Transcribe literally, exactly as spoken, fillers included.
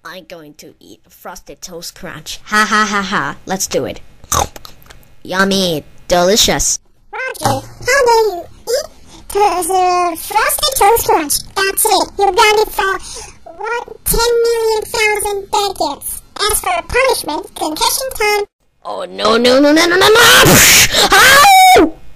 I'm going to eat Frosted Toast Crunch. Ha ha ha ha. Let's do it. Yummy. Delicious. Roger, how dare you eat the Frosted Toast Crunch? That's it. You're grounded for one, ten million thousand decades. As for punishment, concussion time. Oh no no no no no no no! Ah!